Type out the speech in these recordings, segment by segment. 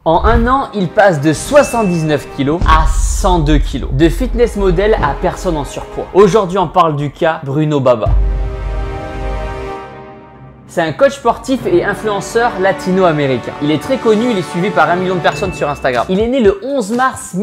En un an, il passe de 79 kg à 102 kg. De fitness model à personne en surpoids. Aujourd'hui, on parle du cas Bruno Baba. C'est un coach sportif et influenceur latino-américain. Il est très connu, il est suivi par 1 million de personnes sur Instagram. Il est né le 11 mars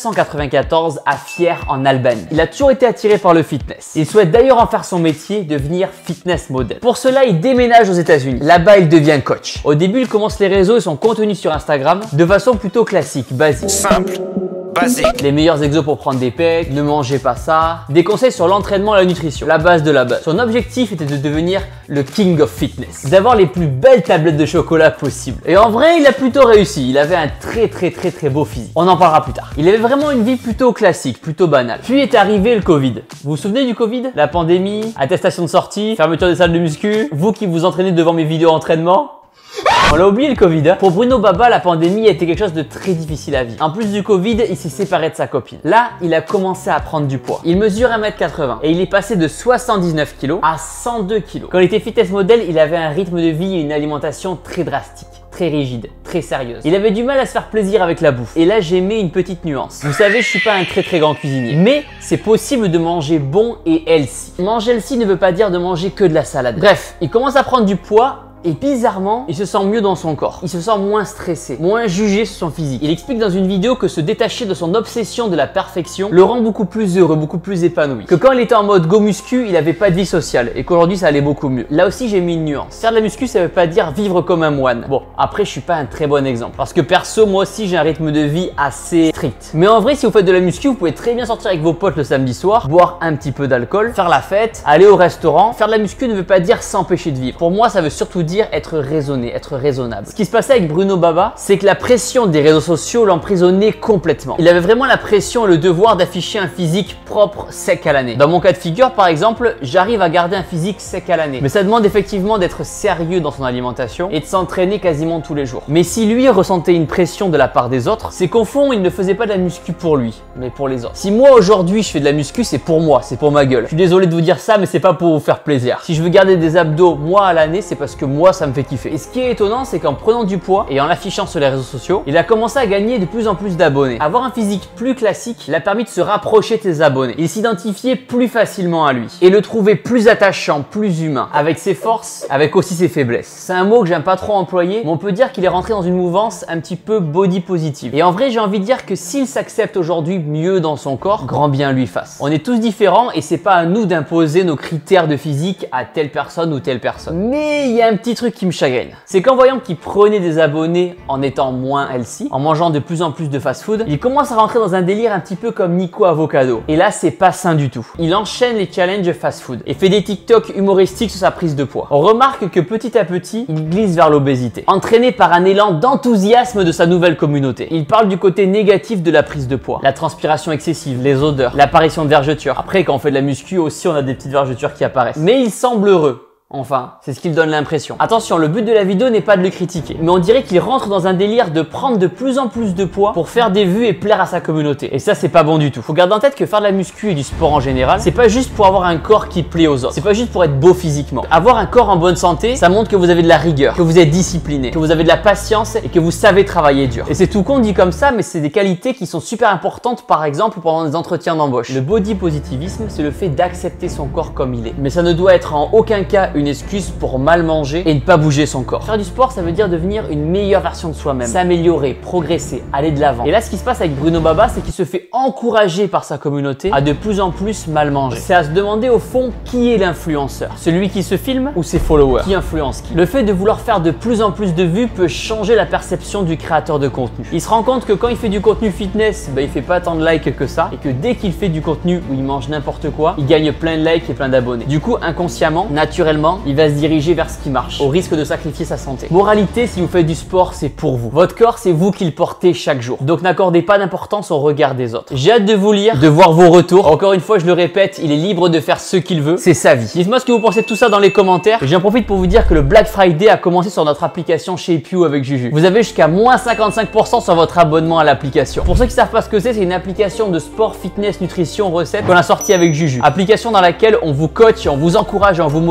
1994 à Fier en Albanie. Il a toujours été attiré par le fitness. Il souhaite d'ailleurs en faire son métier, devenir fitness model. Pour cela, il déménage aux États-Unis. Là-bas, il devient coach. Au début, il commence les réseaux et son contenu sur Instagram de façon plutôt classique, basique. Simple. Basique. Les meilleurs exos pour prendre des pecs, ne mangez pas ça. Des conseils sur l'entraînement et la nutrition, la base de la base. Son objectif était de devenir le king of fitness, d'avoir les plus belles tablettes de chocolat possibles. Et en vrai, il a plutôt réussi. Il avait un très beau physique. On en parlera plus tard. Il avait vraiment une vie plutôt classique, plutôt banale. Puis est arrivé le Covid. Vous vous souvenez du Covid? La pandémie, attestation de sortie, fermeture des salles de muscu. Vous qui vous entraînez devant mes vidéos entraînement. On l'a oublié le Covid. Pour Bruno Baba, la pandémie a été quelque chose de très difficile à vivre. En plus du Covid, il s'est séparé de sa copine. Là, il a commencé à prendre du poids. Il mesure 1m80 et il est passé de 79 kg à 102 kg. Quand il était fitness model, il avait un rythme de vie et une alimentation très drastique, très rigide, très sérieuse. Il avait du mal à se faire plaisir avec la bouffe. Et là, j'ai mis une petite nuance. Vous savez, je suis pas un très grand cuisinier, mais c'est possible de manger bon et healthy. Manger healthy ne veut pas dire de manger que de la salade. Bref, il commence à prendre du poids. Et bizarrement, il se sent mieux dans son corps. Il se sent moins stressé, moins jugé sur son physique. Il explique dans une vidéo que se détacher de son obsession de la perfection le rend beaucoup plus heureux, beaucoup plus épanoui. Que quand il était en mode go muscu, il n'avait pas de vie sociale et qu'aujourd'hui ça allait beaucoup mieux. Là aussi, j'ai mis une nuance. Faire de la muscu, ça veut pas dire vivre comme un moine. Bon, après, je suis pas un très bon exemple. Parce que perso, moi aussi, j'ai un rythme de vie assez strict. Mais en vrai, si vous faites de la muscu, vous pouvez très bien sortir avec vos potes le samedi soir, boire un petit peu d'alcool, faire la fête, aller au restaurant. Faire de la muscu ne veut pas dire s'empêcher de vivre. Pour moi, ça veut surtout dire être raisonné, être raisonnable. Ce qui se passait avec Bruno Baba, c'est que la pression des réseaux sociaux l'emprisonnait complètement. Il avait vraiment la pression et le devoir d'afficher un physique propre, sec à l'année. Dans mon cas de figure, par exemple, j'arrive à garder un physique sec à l'année. Mais ça demande effectivement d'être sérieux dans son alimentation et de s'entraîner quasiment tous les jours. Mais si lui ressentait une pression de la part des autres, c'est qu'au fond, il ne faisait pas de la muscu pour lui, mais pour les autres. Si moi aujourd'hui je fais de la muscu, c'est pour moi, c'est pour ma gueule. Je suis désolé de vous dire ça, mais c'est pas pour vous faire plaisir. Si je veux garder des abdos moi à l'année, c'est parce que moi ça me fait kiffer. Et ce qui est étonnant, c'est qu'en prenant du poids et en l'affichant sur les réseaux sociaux, il a commencé à gagner de plus en plus d'abonnés. Avoir un physique plus classique l'a permis de se rapprocher de ses abonnés. Il s'identifiait plus facilement à lui et le trouvait plus attachant, plus humain, avec ses forces, avec aussi ses faiblesses. C'est un mot que j'aime pas trop employer, mais on peut dire qu'il est rentré dans une mouvance un petit peu body positive. Et en vrai, j'ai envie de dire que s'il s'accepte aujourd'hui mieux dans son corps, grand bien lui fasse. On est tous différents et c'est pas à nous d'imposer nos critères de physique à telle personne ou telle personne. Mais il y a un petit truc qui me chagrine. C'est qu'en voyant qu'il prenait des abonnés en étant moins healthy, en mangeant de plus en plus de fast-food, il commence à rentrer dans un délire un petit peu comme Nico Avocado. Et là, c'est pas sain du tout. Il enchaîne les challenges fast-food et fait des TikTok humoristiques sur sa prise de poids. On remarque que petit à petit, il glisse vers l'obésité, entraîné par un élan d'enthousiasme de sa nouvelle communauté. Il parle du côté négatif de la prise de poids, la transpiration excessive, les odeurs, l'apparition de vergetures. Après, quand on fait de la muscu aussi, on a des petites vergetures qui apparaissent. Mais il semble heureux. Enfin, c'est ce qu'il donne l'impression. Attention, le but de la vidéo n'est pas de le critiquer, mais on dirait qu'il rentre dans un délire de prendre de plus en plus de poids pour faire des vues et plaire à sa communauté. Et ça, c'est pas bon du tout. Faut garder en tête que faire de la muscu et du sport en général, c'est pas juste pour avoir un corps qui plaît aux autres. C'est pas juste pour être beau physiquement. Avoir un corps en bonne santé, ça montre que vous avez de la rigueur, que vous êtes discipliné, que vous avez de la patience et que vous savez travailler dur. Et c'est tout con dit comme ça, mais c'est des qualités qui sont super importantes, par exemple, pendant des entretiens d'embauche. Le body positivisme, c'est le fait d'accepter son corps comme il est. Mais ça ne doit être en aucun cas une excuse pour mal manger et ne pas bouger son corps. Faire du sport, ça veut dire devenir une meilleure version de soi-même, s'améliorer, progresser, aller de l'avant. Et là, ce qui se passe avec Bruno Baba, c'est qu'il se fait encourager par sa communauté à de plus en plus mal manger. C'est à se demander au fond qui est l'influenceur, celui qui se filme ou ses followers, qui influence qui. Le fait de vouloir faire de plus en plus de vues peut changer la perception du créateur de contenu. Il se rend compte que quand il fait du contenu fitness, il fait pas tant de likes que ça, et que dès qu'il fait du contenu où il mange n'importe quoi, il gagne plein de likes et plein d'abonnés. Du coup, inconsciemment, naturellement, il va se diriger vers ce qui marche, au risque de sacrifier sa santé. Moralité, si vous faites du sport, c'est pour vous. Votre corps, c'est vous qui le portez chaque jour. Donc n'accordez pas d'importance au regard des autres. J'ai hâte de vous lire, de voir vos retours. Encore une fois, je le répète, il est libre de faire ce qu'il veut. C'est sa vie. Dites-moi ce que vous pensez de tout ça dans les commentaires. J'en profite pour vous dire que le Black Friday a commencé sur notre application Shapeuu avec Juju. Vous avez jusqu'à moins 55% sur votre abonnement à l'application. Pour ceux qui savent pas ce que c'est une application de sport, fitness, nutrition, recettes qu'on a sorti avec Juju. Application dans laquelle on vous coach, on vous encourage et on vous motive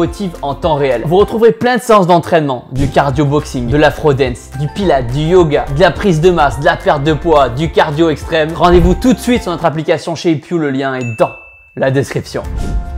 en temps réel. Vous retrouverez plein de séances d'entraînement, du cardio boxing, de l'afro dance, du pilates, du yoga, de la prise de masse, de la perte de poids, du cardio extrême. Rendez-vous tout de suite sur notre application Shape You, le lien est dans la description.